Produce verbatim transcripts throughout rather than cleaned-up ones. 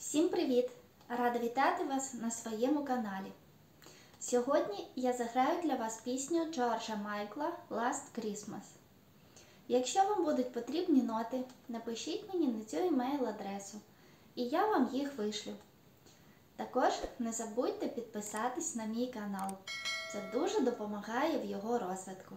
Всім привіт! Рада вітати вас на своєму каналі. Сьогодні я заграю для вас пісню Джорджа Майкла «Last Christmas». Якщо вам будуть потрібні ноти, напишіть мені на цю емейл-адресу, і я вам їх вишлю. Також не забудьте підписатись на мій канал. Це дуже допомагає в його розвитку.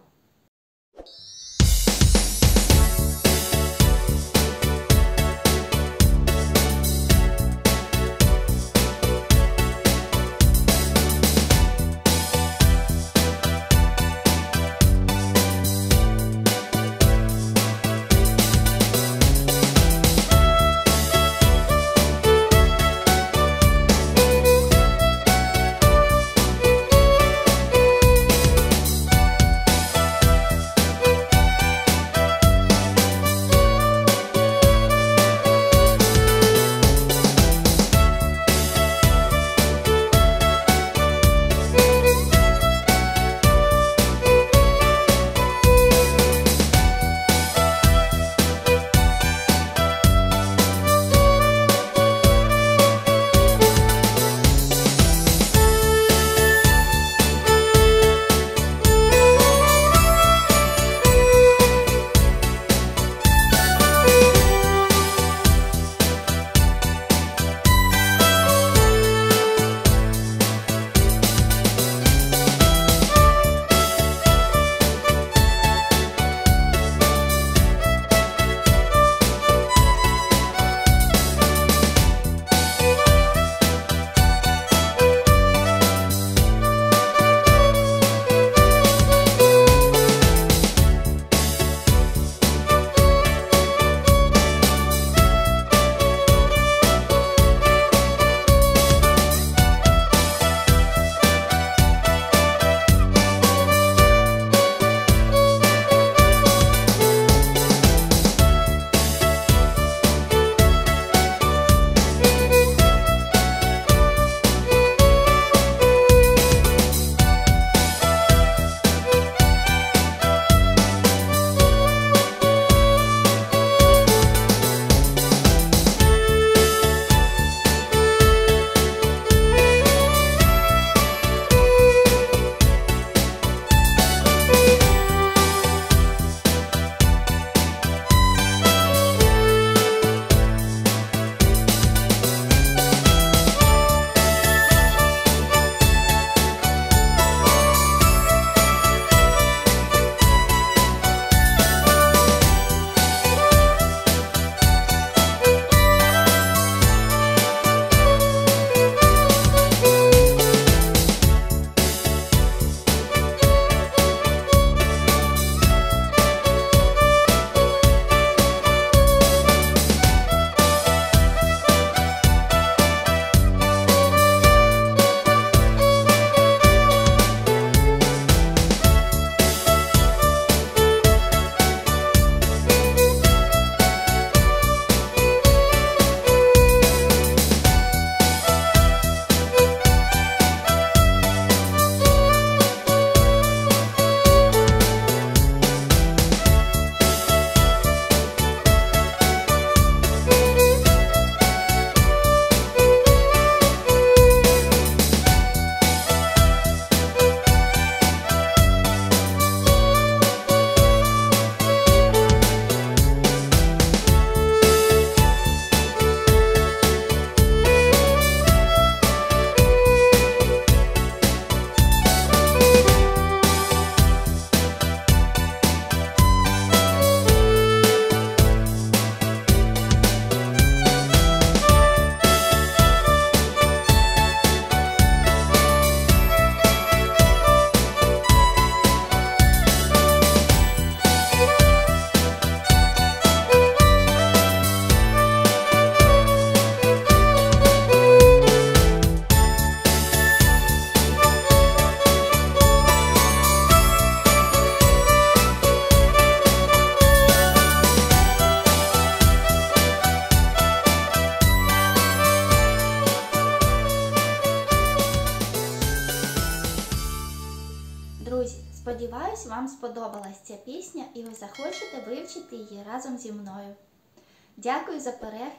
Друзі, сподіваюсь, вам сподобалась ця пісня і ви захочете вивчити її разом зі мною. Дякую за перегляд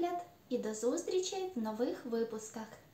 і до зустрічей в нових випусках.